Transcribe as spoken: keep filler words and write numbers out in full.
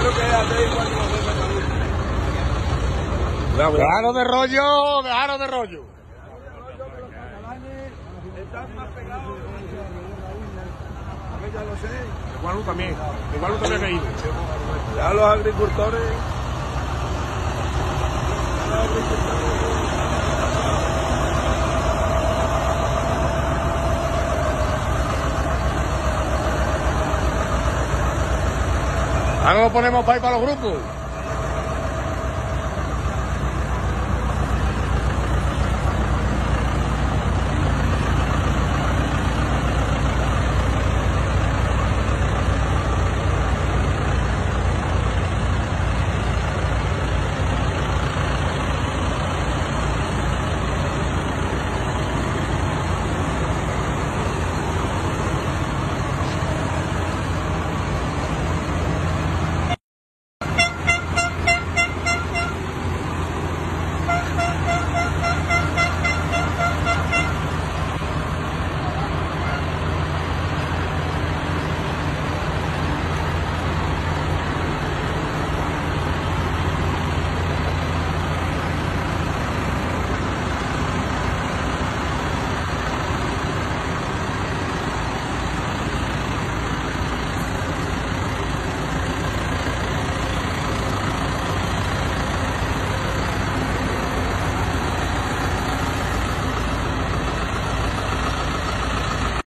creo que hace igual que los de Dejaron de rollo, dejaron de rollo. Están más pegados. Ya lo sé. De Guadalupe también. De Guadalupe también ha ido. Ya los agricultores. Ya los agricultores. Ahora nos ponemos para ir para los grupos.